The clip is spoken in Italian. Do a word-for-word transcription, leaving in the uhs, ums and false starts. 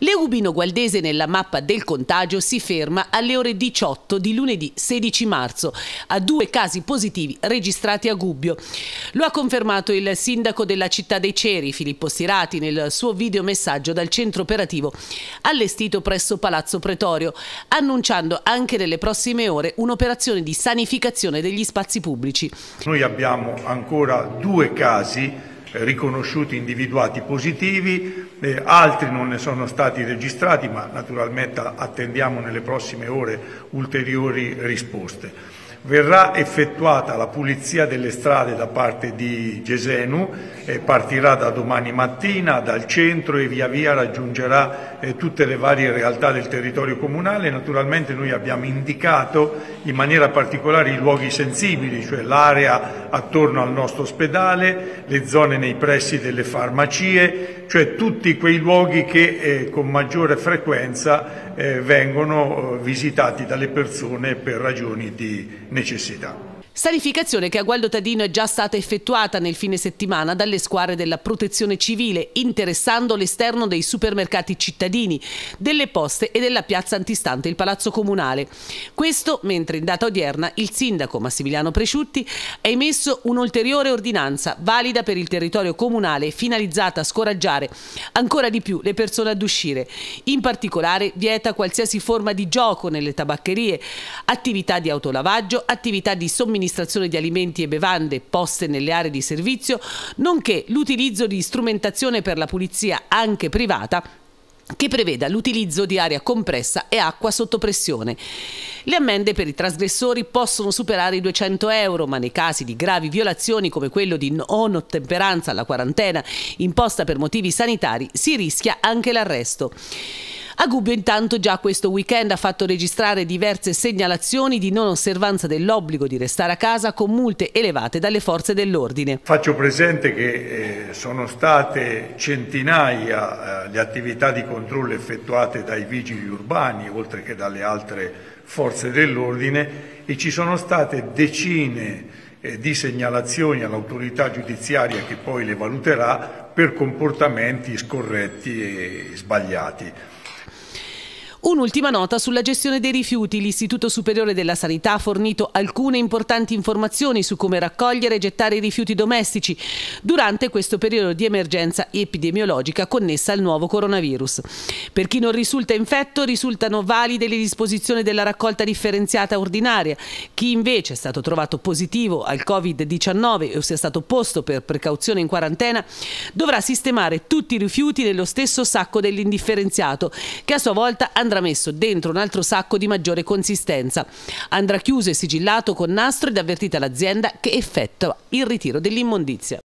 Leubino Gualdese nella mappa del contagio si ferma alle ore diciotto di lunedì sedici marzo a due casi positivi registrati a Gubbio. Lo ha confermato il sindaco della città dei Ceri, Filippo Sirati, nel suo videomessaggio dal centro operativo allestito presso Palazzo Pretorio, annunciando anche nelle prossime ore un'operazione di sanificazione degli spazi pubblici. Noi abbiamo ancora due casi riconosciuti, individuati positivi, eh, altri non ne sono stati registrati, ma naturalmente attendiamo nelle prossime ore ulteriori risposte. Verrà effettuata la pulizia delle strade da parte di Gesenu, eh, partirà da domani mattina dal centro e via via raggiungerà eh, tutte le varie realtà del territorio comunale. Naturalmente noi abbiamo indicato in maniera particolare i luoghi sensibili, cioè l'area attorno al nostro ospedale, le zone nei pressi delle farmacie, cioè tutti quei luoghi che eh, con maggiore frequenza eh, vengono eh, visitati dalle persone per ragioni di necessità. Sanificazione che a Gualdo Tadino è già stata effettuata nel fine settimana dalle squadre della Protezione Civile, interessando l'esterno dei supermercati cittadini, delle poste e della piazza antistante il Palazzo Comunale. Questo mentre in data odierna il sindaco Massimiliano Presciutti ha emesso un'ulteriore ordinanza valida per il territorio comunale finalizzata a scoraggiare ancora di più le persone ad uscire. In particolare vieta qualsiasi forma di gioco nelle tabaccherie, attività di autolavaggio, attività di somministrazione amministrazione di alimenti e bevande poste nelle aree di servizio, nonché l'utilizzo di strumentazione per la pulizia anche privata che preveda l'utilizzo di aria compressa e acqua sotto pressione. Le ammende per i trasgressori possono superare i duecento euro, ma nei casi di gravi violazioni come quello di non ottemperanza alla quarantena imposta per motivi sanitari si rischia anche l'arresto. A Gubbio intanto già questo weekend ha fatto registrare diverse segnalazioni di non osservanza dell'obbligo di restare a casa con multe elevate dalle forze dell'ordine. Faccio presente che eh, sono state centinaia eh, le attività di controllo effettuate dai vigili urbani, oltre che dalle altre forze dell'ordine, e ci sono state decine eh, di segnalazioni all'autorità giudiziaria che poi le valuterà per comportamenti scorretti e sbagliati. Un'ultima nota sulla gestione dei rifiuti. L'Istituto Superiore della Sanità ha fornito alcune importanti informazioni su come raccogliere e gettare i rifiuti domestici durante questo periodo di emergenza epidemiologica connessa al nuovo coronavirus. Per chi non risulta infetto, risultano valide le disposizioni della raccolta differenziata ordinaria. Chi invece è stato trovato positivo al covid diciannove o sia stato posto per precauzione in quarantena dovrà sistemare tutti i rifiuti nello stesso sacco dell'indifferenziato, che a sua volta andrà andrà messo dentro un altro sacco di maggiore consistenza. Andrà chiuso e sigillato con nastro ed avvertita l'azienda che effettua il ritiro dell'immondizia.